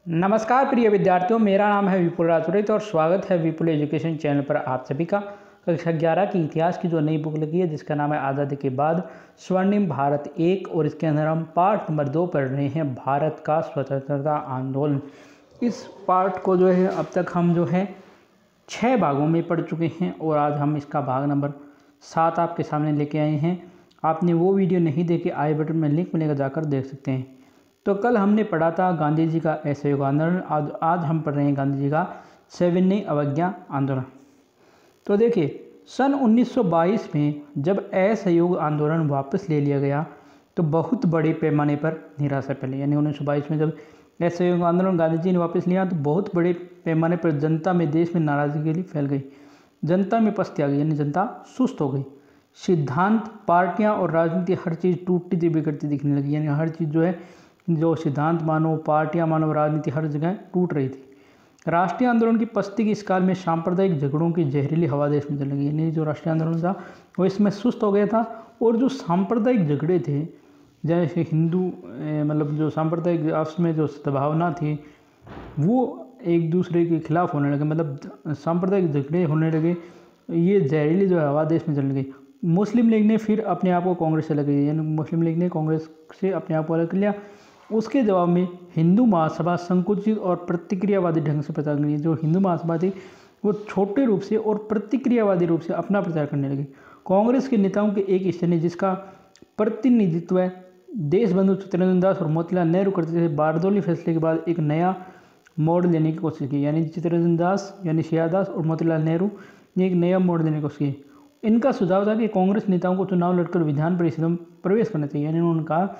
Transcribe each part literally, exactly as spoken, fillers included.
नमस्कार प्रिय विद्यार्थियों, मेरा नाम है विपुल राजपुरोहित और स्वागत है विपुल एजुकेशन चैनल पर आप सभी का। कक्षा ग्यारह की इतिहास की जो नई बुक लगी है जिसका नाम है आज़ादी के बाद स्वर्णिम भारत एक, और इसके अंदर हम पार्ट नंबर दो पढ़ रहे हैं, भारत का स्वतंत्रता आंदोलन। इस पार्ट को जो है अब तक हम जो है छः भागों में पढ़ चुके हैं और आज हम इसका भाग नंबर सात आपके सामने लेके आए हैं। आपने वो वीडियो नहीं देखे, आई बटन में लिंक मिलेगा, जाकर देख सकते हैं। तो कल हमने पढ़ा था गांधी जी का असहयोग आंदोलन, आज आज हम पढ़ रहे हैं गांधी जी का सविनय अवज्ञा आंदोलन। तो देखिए, सन उन्नीस सौ बाईस में जब असहयोग आंदोलन वापस ले लिया गया तो बहुत बड़े पैमाने पर निराशा फैली। यानी उन्नीस सौ बाईस में जब असहयोग आंदोलन गांधी जी ने वापस लिया तो बहुत बड़े पैमाने पर जनता में, देश में नाराजगी फैल गई, जनता में पस्ती आ गई, यानी जनता सुस्त हो गई। सिद्धांत, पार्टियाँ और राजनीति हर चीज़ टूटती थी, बिगड़ती दिखने लगी। यानी हर चीज़ जो है, जो सिद्धांत मानो, पार्टियां मानो, राजनीति हर जगह टूट रही थी। राष्ट्रीय आंदोलन की पस्ती की इस काल में सांप्रदायिक झगड़ों की जहरीली हवा देश में चल लगी। यानी जो राष्ट्रीय आंदोलन था वो इसमें सुस्त हो गया था, और जो सांप्रदायिक झगड़े थे, जैसे हिंदू मतलब जो सांप्रदायिक आपस में जो सद्भावना थी वो एक दूसरे के खिलाफ होने लगे, मतलब सांप्रदायिक झगड़े होने लगे। ये जहरीली जो हवा देश में चल गई। मुस्लिम लीग ने फिर अपने आप को कांग्रेस से लग यानी मुस्लिम लीग ने कांग्रेस से अपने आप को अलग कर लिया। उसके जवाब में हिंदू महासभा संकुचित और प्रतिक्रियावादी ढंग से प्रचार करनी। जो हिंदू महासभा थी वो छोटे रूप से और प्रतिक्रियावादी रूप से अपना प्रचार करने लगी। कांग्रेस के नेताओं के एक हिस्से ने, जिसका प्रतिनिधित्व देशबंधु चित्तरंजन दास और मोतीलाल नेहरू करते थे, बारदौली फैसले के बाद एक नया मोड़ लेने की कोशिश की। यानी चित्तरंजन दास यानी शिया दास और मोतीलाल नेहरू ने एक नया मोड़ लेने की कोशिश की। इनका सुझाव था कि कांग्रेस नेताओं को चुनाव लड़कर विधान परिषद में प्रवेश करना चाहिए। यानी उन्होंने कहा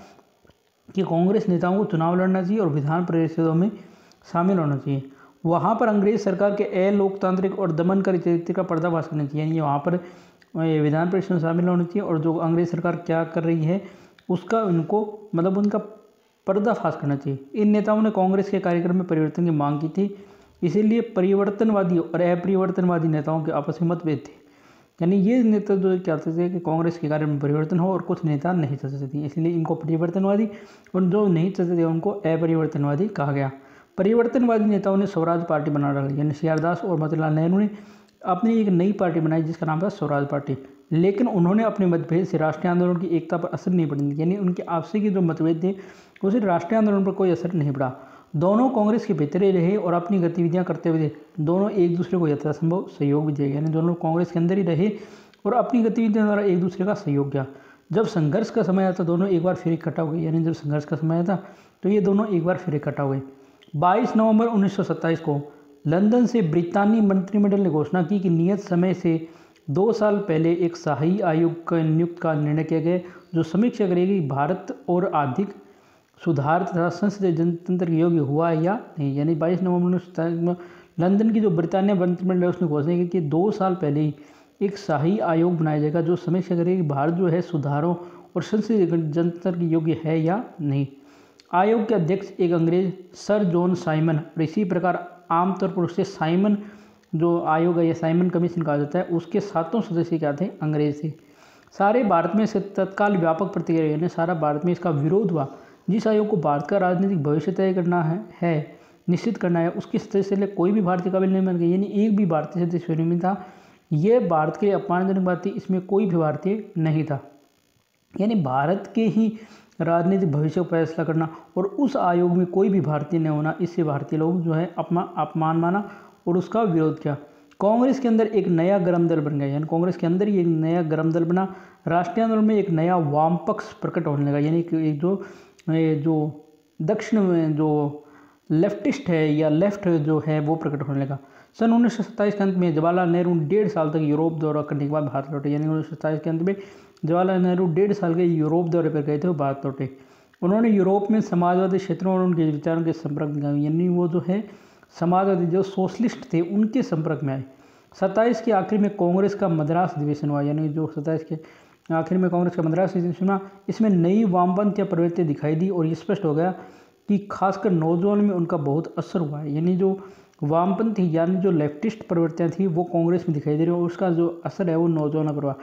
कि कांग्रेस नेताओं को चुनाव लड़ना चाहिए और विधान परिषदों में शामिल होना चाहिए। वहाँ पर अंग्रेज सरकार के अलोकतांत्रिक और दमनकारी चरित्र का पर्दाफाश करना चाहिए। यानी वहाँ पर विधान परिषद में शामिल होना चाहिए और जो अंग्रेज सरकार क्या कर रही है उसका उनको मतलब उनका पर्दाफाश करना चाहिए। इन नेताओं ने कांग्रेस के कार्यक्रम में परिवर्तन की मांग की थी, इसीलिए परिवर्तनवादी और अपरिवर्तनवादी नेताओं के आपस में मतभेद थे। यानी ये नेता जो चाहते थे कि कांग्रेस के कार्य में परिवर्तन हो, और कुछ नेता नहीं चाहते थे, इसलिए इनको परिवर्तनवादी, और जो नहीं चाहते थे उनको अपरिवर्तनवादी कहा गया। परिवर्तनवादी नेताओं ने स्वराज पार्टी बना डाली। यानी सी आर दास और मोतीलाल नेहरू ने अपनी एक नई पार्टी बनाई जिसका नाम था स्वराज पार्टी। लेकिन उन्होंने अपने मतभेद से राष्ट्रीय आंदोलन की एकता पर असर नहीं पड़ने दिया। यानी उनके आपसी के जो मतभेद थे उसे राष्ट्रीय आंदोलन पर कोई असर नहीं पड़ा। दोनों कांग्रेस के भीतर ही रहे और अपनी गतिविधियां करते हुए दोनों एक दूसरे को यथासंभव सहयोग भी दिया। यानी दोनों कांग्रेस के अंदर ही रहे और अपनी गतिविधियों द्वारा एक दूसरे का सहयोग किया। जब संघर्ष का समय आता दोनों एक बार फिर इकट्ठा हो गए। यानी जब संघर्ष का समय आता तो ये दोनों एक बार फिर इकट्ठा हो गए। बाईस नवंबर उन्नीस सौ सत्ताईस को लंदन से ब्रितानी मंत्रिमंडल ने घोषणा की कि नियत समय से दो साल पहले एक शाही आयोग का नियुक्त का निर्णय किया गया जो समीक्षा करेगी भारत और आर्थिक सुधार तथा संसदीय जनतंत्र के योग्य हुआ या नहीं। यानी बाईस नवंबर उन्नीस सौ सत्ताईस में लंदन की जो ब्रिटानिया मंत्रिमंडल है उसने घोषणा की कि दो साल पहले ही एक शाही आयोग बनाया जाएगा जो समीक्षा करेगी कि भारत जो है सुधारों और संसदीय जनतंत्र के योग्य है या नहीं। आयोग के अध्यक्ष एक अंग्रेज सर जॉन साइमन, और इसी प्रकार आमतौर पर उससे साइमन जो आयोग है या साइमन कमीशन कहा जाता है, उसके सातों सदस्य क्या थे, अंग्रेज थे। सारे भारत में इससे तत्काल व्यापक प्रतिक्रिया, यानी सारा भारत में इसका विरोध हुआ। जिस आयोग को भारत का राजनीतिक भविष्य तय करना है, है निश्चित करना है, उसके सदस्य लिए कोई भी भारतीय काबिल नहीं बन गई। यानी एक भी भारतीय सदस्य नहीं था। यह भारत के लिए अपमानजनक बात थी, इसमें कोई भी भारतीय नहीं था। यानी भारत के ही राजनीतिक भविष्य का फैसला करना और उस आयोग में कोई भी भारतीय न होना, इससे भारतीय लोग जो है अपना अपमान माना और उसका विरोध किया। कांग्रेस के अंदर एक नया गर्म दल बन गया। यानी कांग्रेस के अंदर ही एक नया गर्म दल बना। राष्ट्रीय आंदोलन में एक नया वाम पक्ष प्रकट होने लगा। यानी एक जो जो दक्षिण में जो लेफ्टिस्ट है या लेफ्ट जो है वो प्रकट होने लगा। सन उन्नीस सौ सत्ताईस के अंत में जवाहरलाल नेहरू डेढ़ साल तक यूरोप दौरा करने के बाद भारत लौटे। यानी उन्नीस सौ सत्ताईस के अंत में जवाहरलाल नेहरू डेढ़ साल के यूरोप दौरे पर गए थे, वो भारत लौटे। उन्होंने यूरोप में समाजवादी क्षेत्रों और उनके विचारों के संपर्क में गए। यानी वो जो है समाजवादी जो सोशलिस्ट थे उनके संपर्क में आए। सत्ताईस के आखिर में कांग्रेस का मद्रास अधिवेशन हुआ। यानी जो सत्ताईस के आखिर में कांग्रेस का मद्रास अधिवेशन हुआ, इसमें नई वामपंथ या प्रवृत्ति दिखाई दी और ये स्पष्ट हो गया कि खासकर नौजवान में उनका बहुत असर हुआ है। यानी जो वामपंथी यानी जो लेफ्टिस्ट प्रवृत्तियाँ थी वो कांग्रेस में दिखाई दे रही है और उसका जो असर है वो नौजवानों पर हुआ।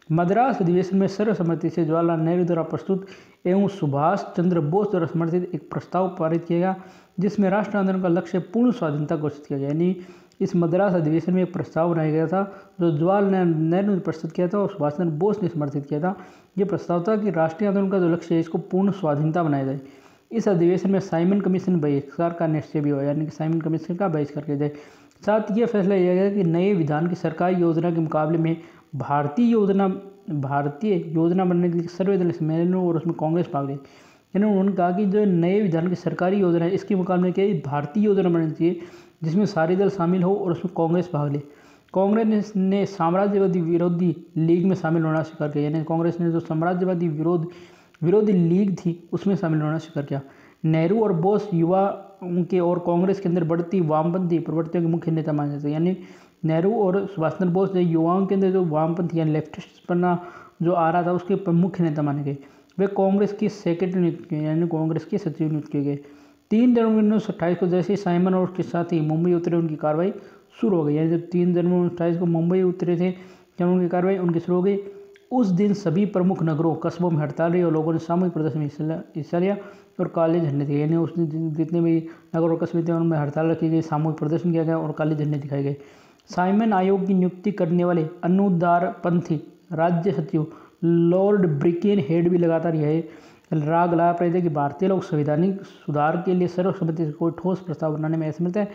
मद्रास अधिवेशन में सर्वसम्मति से जवाहरलाल नेहरू द्वारा प्रस्तुत एवं सुभाष चंद्र बोस द्वारा समर्थित एक प्रस्ताव पारित किया गया, जिसमें राष्ट्र आंदोलन का लक्ष्य पूर्ण स्वाधीनता घोषित किया गया। यानी इस मद्रास अधिवेशन में एक प्रस्ताव बनाया गया था जो जवाहरलाल नेहरू ने प्रस्तुत किया था और सुभाष चंद्र बोस ने समर्थित किया था। ये प्रस्ताव था कि राष्ट्रीय आंदोलन का जो लक्ष्य है इसको पूर्ण स्वाधीनता बनाया जाए। इस अधिवेशन में साइमन कमीशन बहिष्कार का निश्चय भी हुआ, यानी कि साइमन कमीशन का बहिष्कार किया जाए। साथ ही यह फैसला लिया गया कि नए विधान की सरकारी योजना के मुकाबले में भारतीय योजना भारतीय योजना बनने के लिए सर्वदलीय सम्मेलन और उसमें कांग्रेस भाग ले। यानी उन्होंने कहा कि जो नए विधान की सरकारी योजना है इसके मुकाबले क्या भारतीय योजना बननी चाहिए जिसमें सारे दल शामिल हो और उसमें कांग्रेस भाग ले। कांग्रेस ने साम्राज्यवादी विरोधी लीग में शामिल होना स्वीकार किया, यानी कांग्रेस ने जो साम्राज्यवादी विरोध विरोधी लीग थी उसमें शामिल होना स्वीकार किया। नेहरू और बोस युवा के और कांग्रेस के अंदर बढ़ती वामपंथी प्रवृत्तियों के मुख्य नेता माने जाते हैं। यानी नेहरू और सुभाष चंद्र बोस जो युवाओं के अंदर जो वामपंथी यानी लेफ्टिस्ट पन्ना जो आ रहा था उसके मुख्य नेता माने गए। वे कांग्रेस की सेक्रेटरी नियुक्त किए, यानी कांग्रेस के सचिव नियुक्त किए गए। तीन जनवरी उन्नीस सौ अट्ठाईस को जैसे ही साइमन और उसके साथ ही मुंबई उतरे उनकी कार्रवाई शुरू हो गई। यानी जब तीन जनवरी उन्नीस सौ अट्ठाईस को मुंबई उतरे थे जब उनकी कार्रवाई उनकी शुरू हो गई। उस दिन सभी प्रमुख नगरों कस्बों में हड़ताल रही और लोगों ने सामूहिक प्रदर्शन में हिस्सा लिया और काले झंडे दिए। यानी उस दिन जितने भी नगर और कस्बे थे उनमें हड़ताल रखी गई, सामूहिक प्रदर्शन किया गया और काले झंडे दिखाए गए। साइमन आयोग की नियुक्ति करने वाले अनुदारपंथी राज्य सचिव लॉर्ड ब्रिकेन हेड भी लगातार यह राग लगा रहे थे कि भारतीय लोग संवैधानिक सुधार के लिए सर्वसम्मति से कोई ठोस प्रस्ताव बनाने में असमर्थ है,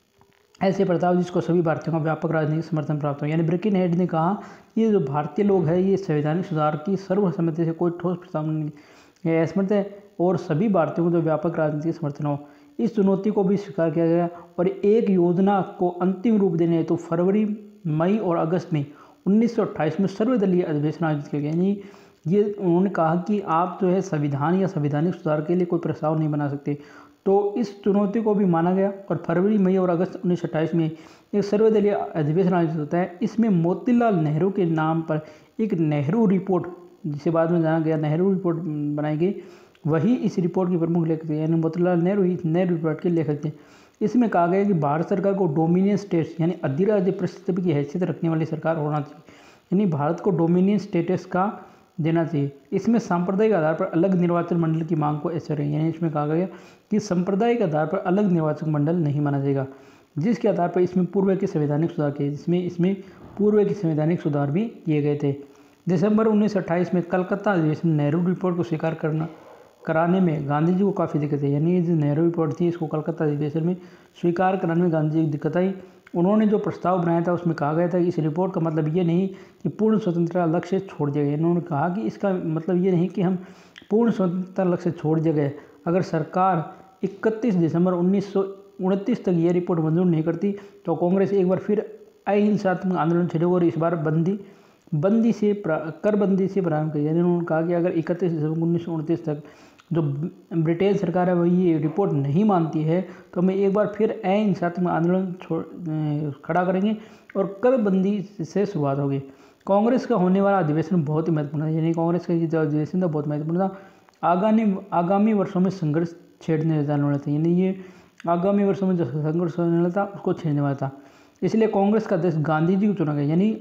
ऐसे प्रस्ताव जिसको सभी भारतीयों का व्यापक राजनीतिक समर्थन प्राप्त हो। यानी ब्रिकेन हेड ने कहा ये जो भारतीय लोग हैं ये संवैधानिक सुधार की सर्वसम्मति से कोई ठोस प्रस्ताव नहीं असमर्थ है और सभी भारतीयों को जो व्यापक राजनीतिक समर्थन हो। इस चुनौती को भी स्वीकार किया गया और एक योजना को अंतिम रूप देने हेतु तो फरवरी मई और अगस्त में उन्नीस सौ अट्ठाईस में सर्वदलीय अधिवेशन आयोजित किया गया। यानी ये उन्होंने कहा कि आप जो है संविधान या संवैधानिक सुधार के लिए कोई प्रस्ताव नहीं बना सकते, तो इस चुनौती को भी माना गया और फरवरी मई और अगस्त उन्नीस सौ अट्ठाईस में एक सर्वदलीय अधिवेशन आयोजित होता है। इसमें मोतीलाल नेहरू के नाम पर एक नेहरू रिपोर्ट, जिसे बाद में जाना गया नेहरू रिपोर्ट बनाई गई, वही इस रिपोर्ट के प्रमुख लेखक थे। यानी मोतीलाल नेहरू ही नेहरू रिपोर्ट के लेखक थे। इसमें कहा गया कि भारत सरकार को डोमिनियन स्टेट्स यानी अधिराज्य परिस्थिति की हैसियत रखने वाली सरकार होना चाहिए, यानी भारत को डोमिनियन स्टेटस का देना चाहिए। इसमें सांप्रदायिक आधार पर अलग निर्वाचन मंडल की मांग को ऐसे रही, यानी इसमें कहा गया कि सांप्रदायिक आधार पर अलग निर्वाचन मंडल नहीं माना जाएगा, जिसके आधार पर इसमें पूर्व के संवैधानिक सुधार किए जिसमें इसमें पूर्व के संवैधानिक सुधार भी किए गए थे। दिसंबर उन्नीस सौ अट्ठाईस में कलकत्ता अधिवेशन में नेहरू रिपोर्ट को स्वीकार करना कराने में गांधी जी को काफ़ी दिक्कत है। यानी जो नेहरू रिपोर्ट थी इसको कलकत्ता अधिवेशन में स्वीकार कराने में गांधी जी को दिक्कत आई। उन्होंने जो प्रस्ताव बनाया था उसमें कहा गया था कि इस रिपोर्ट का मतलब ये नहीं कि पूर्ण स्वतंत्रता लक्ष्य छोड़ दिया गया। उन्होंने कहा कि इसका मतलब ये नहीं कि हम पूर्ण स्वतंत्रता लक्ष्य छोड़ दिया गया। अगर सरकार इकतीस दिसंबर उन्नीस सौ उनतीस तक ये रिपोर्ट मंजूर नहीं करती तो कांग्रेस एक बार फिर अहिंसात्मक आंदोलन छेड़ेगा और इस बार बंदी बंदी से करबंदी से प्रारंभ करेगी। यानी उन्होंने कहा कि अगर इकतीस दिसंबर उन्नीस सौ उनतीस तक जो ब्रिटेन सरकार है वो ये रिपोर्ट नहीं मानती है तो हम एक बार फिर अहिंसात्मक आंदोलन छोड़ खड़ा करेंगे और करबंदी से शुरुआत होगी। कांग्रेस का होने वाला अधिवेशन बहुत ही महत्वपूर्ण है। यानी कांग्रेस का जो अधिवेशन था बहुत महत्वपूर्ण था। आगामी आगामी वर्षों में संघर्ष छेड़ने जाने वाला था, यानी ये आगामी वर्षों में जो संघर्ष होने वाला था उसको छेड़ने वाला था। इसलिए कांग्रेस का अध्यक्ष गांधी जी को चुना गया। यानी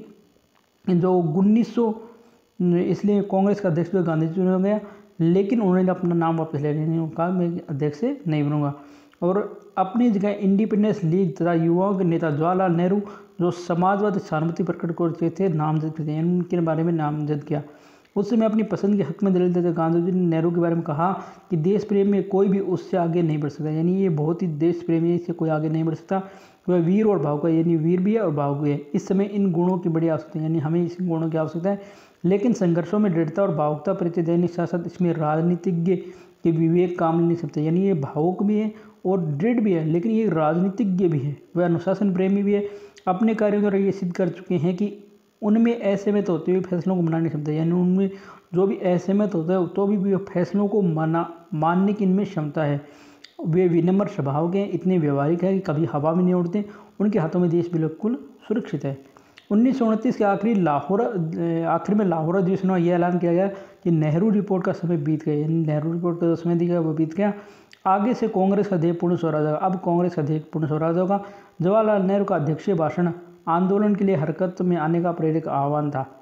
जो उन्नीस सौ इसलिए कांग्रेस का अध्यक्ष जो गांधी जी चुना गया, लेकिन उन्होंने अपना नाम वापस ले लिया। उन्होंने कहा मैं अध्यक्ष से नहीं बनूंगा और अपनी जगह इंडिपेंडेंस लीग तथा युवाओं के नेता जवाहरलाल नेहरू जो समाजवादी सहमति प्रकट करते थे नामजद करते हैं उनके बारे में नामजद किया। उस समय अपनी पसंद के हक में दलील देते गांधी जी ने नेहरू के बारे में कहा कि देश प्रेम में कोई भी उससे आगे नहीं बढ़ सकता। यानी ये बहुत ही देश प्रेमी है, इससे कोई आगे नहीं बढ़ सकता। वह वीर और भावुक है, यानी वीर भी है और भावुक भी है। इस समय इन गुणों की बड़ी आवश्यकता है, यानी हमें इस गुणों की आवश्यकता है। लेकिन संघर्षों में दृढ़ता और भावुकता परिचय देने के साथ साथ इसमें राजनीतिज्ञ के विवेक काम नहीं सकते। यानी ये भावुक भी है और दृढ़ भी है, लेकिन ये राजनीतिज्ञ भी है, वह अनुशासन प्रेमी भी है। अपने कार्यों द्वारा ये सिद्ध कर चुके हैं कि उनमें असहमत होते हुए फैसलों को मना नहीं सकते। यानी उनमें जो भी असहमत होता है तो भी, भी फैसलों को माना मानने की इनमें क्षमता है। वे विनम्र स्वभाव के हैं, इतने व्यवहारिक है कि कभी हवा में नहीं उड़ते। उनके हाथों में देश बिल्कुल सुरक्षित है। उन्नीस सौ उनतीस के आखिरी लाहौर आखिर में लाहौर अधिवेशन में यह ऐलान किया गया कि नेहरू रिपोर्ट का समय बीत गया। यानी नेहरू रिपोर्ट का समय दिया वो बीत गया। आगे से कांग्रेस का ध्येय पूर्ण स्वराज होगा। अब कांग्रेस का ध्येय पूर्ण स्वराज होगा। जवाहरलाल नेहरू का अध्यक्षीय भाषण आंदोलन के लिए हरकत में आने का प्रेरक आह्वान था।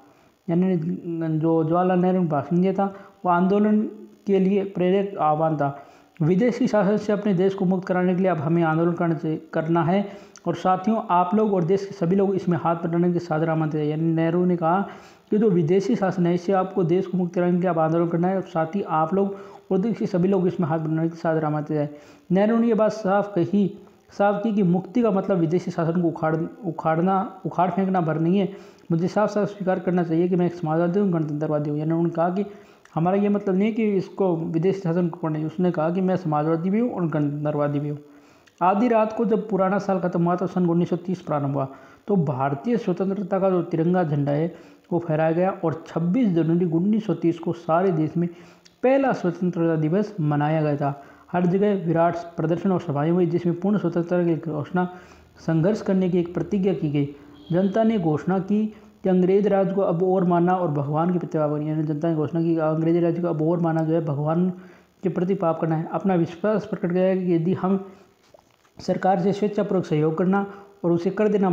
यानी जो जवाहरलाल नेहरू ने भाषण दिया था वो आंदोलन के लिए प्रेरक आह्वान था। विदेशी शासन से अपने देश को मुक्त कराने के लिए अब हमें आंदोलन करना करना है और साथियों आप लोग और देश के सभी लोग इसमें हाथ बटाने के सादर आमंत्रित है। यानी नेहरू ने कहा कि जो विदेशी शासन है इससे आपको देश को मुक्त कराने के लिए अब आंदोलन करना है और साथ ही आप लोग और देश के सभी लोग इसमें हाथ बटाने के सादर आमंत्रित है। नेहरू ने यह बात साफ कही साफ की कि मुक्ति का मतलब विदेशी शासन को उखाड़ उखाड़ना उखाड़ फेंकना भर नहीं है। मुझे साफ साफ स्वीकार करना चाहिए कि मैं एक समाजवादी हूँ, गणतंत्रवादी हूँ। यानी उन्होंने कहा कि हमारा ये मतलब नहीं है कि इसको विदेशी शासन को पढ़ना है। उसने कहा कि मैं समाजवादी भी हूँ और गणतंत्रवादी भी हूँ। आधी रात को जब पुराना साल खत्म हुआ तो सन उन्नीस सौ तीस प्रारंभ हुआ तो भारतीय स्वतंत्रता का जो तिरंगा झंडा है वो फहराया गया और छब्बीस जनवरी उन्नीस सौ तीस को सारे देश में पहला स्वतंत्रता दिवस मनाया गया था। हर जगह विराट प्रदर्शन और सभाएं हुई जिसमें पूर्ण स्वतंत्रता की घोषणा संघर्ष करने की एक प्रतिज्ञा की गई। जनता ने घोषणा की कि अंग्रेज राज को अब और मानना और भगवान की प्रतिभा करनी। यानी जनता ने घोषणा की कि अंग्रेज राज को अब और माना जो है भगवान के प्रति पाप करना है। अपना विश्वास प्रकट किया कि यदि हम सरकार से स्वेच्छापूर्वक सहयोग करना और उसे कर देना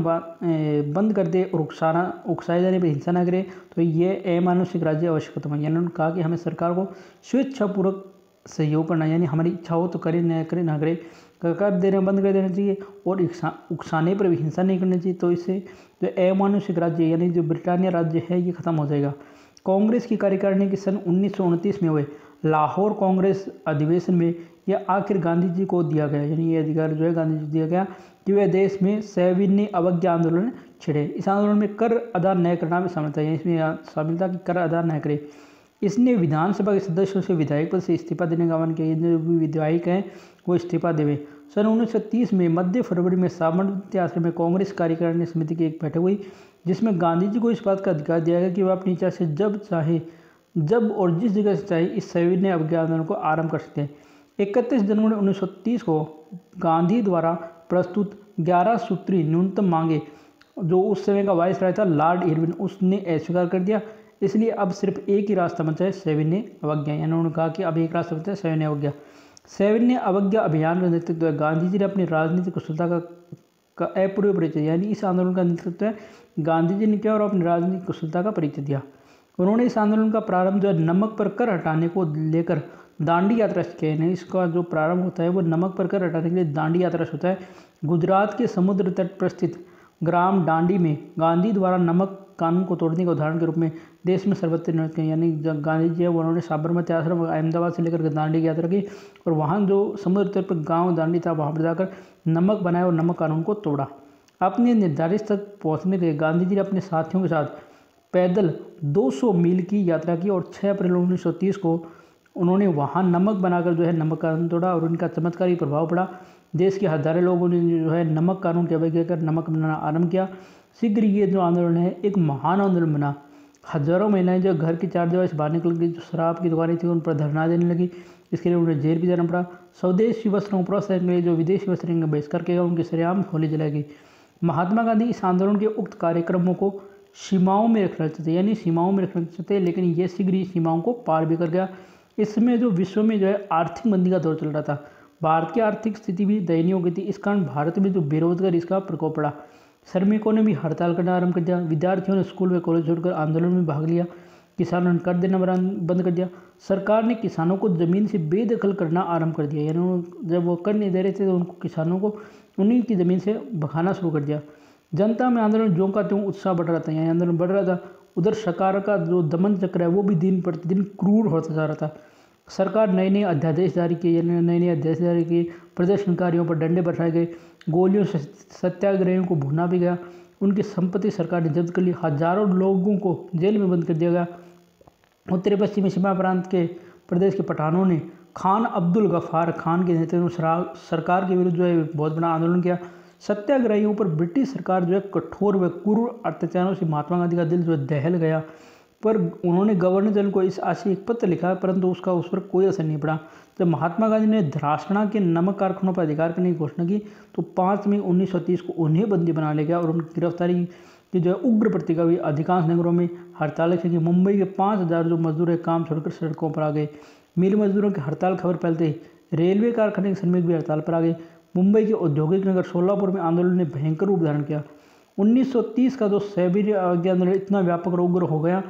बंद कर दे और उकसाना उकसाए जाने पर हिंसा न करे तो ये अमानुषिक राज्य अवश्य खत्म है। यानी उन्होंने कहा कि हमें सरकार को स्वेच्छापूर्वक सहयोग करना यानी हमारी इच्छा हो तो करे न करे ना करे कर देना बंद कर देना चाहिए और उकसाने पर भी हिंसा नहीं करनी चाहिए। तो इससे जो अमानुषिक राज्य यानी जो ब्रिटानिया राज्य है ये खत्म हो जाएगा। कांग्रेस की कार्यकारिणी के सन उन्नीस सौ उनतीस में हुए लाहौर कांग्रेस अधिवेशन में यह आखिर गांधी जी को दिया गया। यानी ये अधिकार जो है गांधी जी को दिया गया कि वह देश में सविनय अवज्ञा आंदोलन छिड़े। इस आंदोलन में कर अदा न करना भी शामिल था। इसमें शामिल था कि कर अदा न करे। इसने विधानसभा के सदस्यों से विधायक पद से इस्तीफा देने का आह्वान किया। जो भी विधायक हैं वो इस्तीफा देवे। सन उन्नीस सौ तीस में मध्य फरवरी में साबरमती आश्रम में कांग्रेस कार्यकारिणी समिति की एक बैठक हुई जिसमें गांधी जी को इस बात का अधिकार दिया गया कि वह अपनी इच्छा से जब चाहे जब और जिस जगह से चाहे इस सविनय अवज्ञा आंदोलन को आरंभ कर सकते हैं। इकतीस जनवरी उन्नीस सौ तीस को गांधी द्वारा प्रस्तुत ग्यारह सूत्री न्यूनतम मांगे जो उस समय का वायसराय था लॉर्ड इरविन उसने अस्वीकार कर दिया। इसलिए अब सिर्फ एक ही रास्ता बचा है सविनय अवज्ञा। यानी उन्होंने कहा कि अब एक रास्ता बचा है सविनय अवज्ञा। सविनय अवज्ञा अभियान का नेतृत्व गांधी जी ने अपनी राजनीतिक कुशलता का का अपूर्व परिचय यानी इस आंदोलन का नेतृत्व गांधी जी ने किया और अपनी राजनीतिक कुशलता का परिचय दिया। उन्होंने इस आंदोलन का प्रारंभ जो है नमक पर कर हटाने को लेकर दांडी यात्रा से किया है। इसका जो प्रारंभ होता है वो नमक पर कर हटाने के लिए दांडी यात्रा से होता है। गुजरात के समुद्र तट पर स्थित ग्राम दांडी में गांधी द्वारा नमक कानून को तोड़ने के उदाहरण के रूप में देश में सर्वत्र निर्णय किया। यानी जब गांधी जी है वो उन्होंने साबरमती आश्रम अहमदाबाद से लेकर दांडी की यात्रा की और वहाँ जो समुद्र तट पर गाँव दांडी था वहाँ पर जाकर नमक बनाया और नमक कानून को तोड़ा। अपने निर्धारित तक पहुँचने के लिए गांधी जी ने अपने साथियों के साथ पैदल दो सौ मील की यात्रा की और छः अप्रैल उन्नीस सौ तीस को उन्होंने वहाँ नमक बनाकर जो है नमक कानून तोड़ा और उनका चमत्कारी प्रभाव पड़ा। देश के हजारों लोगों ने जो है नमक कानून की अवज्ञा कर नमक बनाना आरंभ किया। शीघ्र ये जो आंदोलन है एक महान आंदोलन बना। हजारों महिलाएं जो घर की चार दीवार से बाहर निकल गई, जो शराब की दुकानें थी उन पर धरना देने लगी। इसके लिए उन्हें जेल भी जाना पड़ा। स्वदेशी वस्त्रों को प्रोत्साहन के लिए जो विदेशी वस्त्र का बहिष्कार किया उनकी सरेआम होली जलाई गई। महात्मा गांधी इस आंदोलन के उक्त कार्यक्रमों को सीमाओं में रखना चाहते यानी सीमाओं में रखना चाहते लेकिन ये शीघ्र ही सीमाओं को पार भी कर गया। इसमें जो विश्व में जो है आर्थिक मंदी का दौर चल रहा था। भारत की आर्थिक स्थिति भी दयनीय हो गई थी। इस कारण भारत में जो बेरोजगारी इसका प्रकोप पड़ा। श्रमिकों ने भी हड़ताल करना आरंभ कर दिया। विद्यार्थियों ने स्कूल व कॉलेज छोड़कर आंदोलन में भाग लिया। किसानों ने कर देना बंद कर दिया। सरकार ने किसानों को ज़मीन से बेदखल करना आरंभ कर दिया। यानी जब वो कर नहीं दे रहे थे तो उनको किसानों को उन्हीं की ज़मीन से भगाना शुरू कर दिया। जनता में आंदोलन ज्यों का त्यों उत्साह बढ़ रहा था। यहाँ आंदोलन बढ़ रहा था। उधर सरकार का जो दमन चक्र है वो भी दिन प्रतिदिन क्रूर होता जा रहा था। सरकार नए नए अध्यादेश जारी किए नए नए अध्यादेश जारी किए प्रदर्शनकारियों पर डंडे बरसाए गए। गोलियों से सत्याग्रहियों को भुना भी गया। उनकी संपत्ति सरकार ने जब्त कर ली। हजारों लोगों को जेल में बंद कर दिया गया। उत्तरी पश्चिमी सीमा प्रांत के प्रदेश के पठानों ने खान अब्दुल गफ्फार खान के नेतृत्व में सरकार के विरुद्ध जो है बहुत बड़ा आंदोलन किया। सत्याग्रहियों पर ब्रिटिश सरकार जो है कठोर व क्रूर अत्याचारों से महात्मा गांधी का दिल जो है दहल गया। पर उन्होंने गवर्नर जनरल को इस आशय एक पत्र लिखा परंतु उसका उस पर कोई असर नहीं पड़ा। जब महात्मा गांधी ने धरासना के नमक कारखानों पर अधिकार करने की घोषणा की तो पाँच मई उन्नीस सौ तीस को उन्हें बंदी बना लिया गया और उनकी गिरफ्तारी की जो है उग्र प्रतिक्रिया हुई। अधिकांश नगरों में हड़ताल की। मुंबई के पाँच हज़ार जो मजदूर है काम छोड़कर सड़कों पर आ गए। मिल मजदूरों की हड़ताल खबर फैलते ही रेलवे कारखाने के श्रमिक भी हड़ताल पर आ गए। मुंबई के औद्योगिक नगर सोलापुर में आंदोलन ने भयंकर रूप धारण किया। उन्नीस सौ तीस का जो सविनय अवज्ञा आंदोलन इतना व्यापक और उग्र हो गया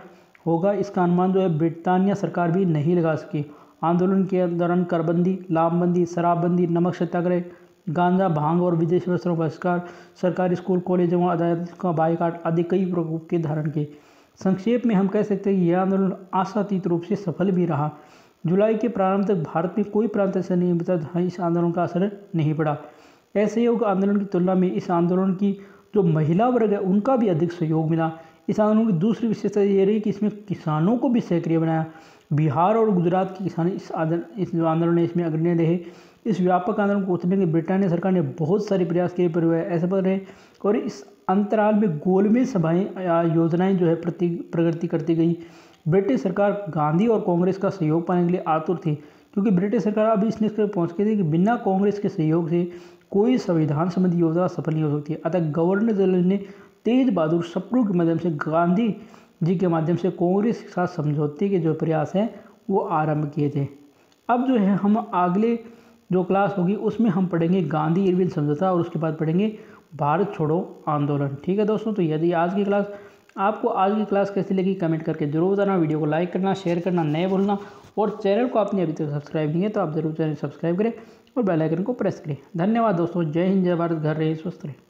होगा, इसका अनुमान जो है ब्रिटानिया सरकार भी नहीं लगा सकी। आंदोलन के दौरान करबंदी, लामबंदी, शराबबंदी, नमक सत्याग्रह, गांजा, भांग और विदेशी वस्त्रों का बहिष्कार, सरकारी स्कूल, कॉलेजों और अदालत का बाइकाट आदि कई प्रकोप के धारण किए। संक्षेप में हम कह सकते हैं कि यह आंदोलन आशातीत रूप से सफल भी रहा। जुलाई के प्रारंभ तक भारत में कोई प्रांत ऐसा नहीं बचा जहाँ इस आंदोलन का असर नहीं पड़ा। असहयोग आंदोलन की तुलना में इस आंदोलन की जो महिला वर्ग है उनका भी अधिक सहयोग मिला। इस आंदोलन की दूसरी विशेषता ये रही कि इसमें किसानों को भी सक्रिय बनाया। बिहार और गुजरात के किसान इस आंदोलन इस जो आंदोलन है इसमें अग्रणी रहे। इस व्यापक आंदोलन को उतरने के ब्रिटानिया सरकार ने बहुत सारे प्रयास किए पर वह ऐसे पर रहे और इस अंतराल में गोलमेज सभाएं या योजनाएं जो है प्रति प्रगति करती गई। ब्रिटिश सरकार गांधी और कांग्रेस का सहयोग पाने के लिए आतुर थी, क्योंकि ब्रिटिश सरकार अब इस निष्कर्ष पर पहुंच गई थी कि बिना कांग्रेस के सहयोग से कोई संविधान संबंधी योजना सफल नहीं हो सकती। अतः गवर्नर जनरल ने तेज बहादुर सप्रू के माध्यम से गांधी जी के माध्यम से कांग्रेस के साथ समझौते के जो प्रयास हैं वो आरंभ किए थे। अब जो है हम अगले जो क्लास होगी उसमें हम पढ़ेंगे गांधी इरविन समझौता और उसके बाद पढ़ेंगे भारत छोड़ो आंदोलन। ठीक है दोस्तों, तो यदि आज की क्लास आपको आज की क्लास कैसी लगी कमेंट करके जरूर बताना। वीडियो को लाइक करना, शेयर करना नहीं भूलना और चैनल को आपने अभी तक सब्सक्राइब नहीं है तो आप जरूर चैनल सब्सक्राइब करें और बेल आइकन को प्रेस करें। धन्यवाद दोस्तों। जय हिंद, जय भारत। घर रहे, स्वस्थ रहे।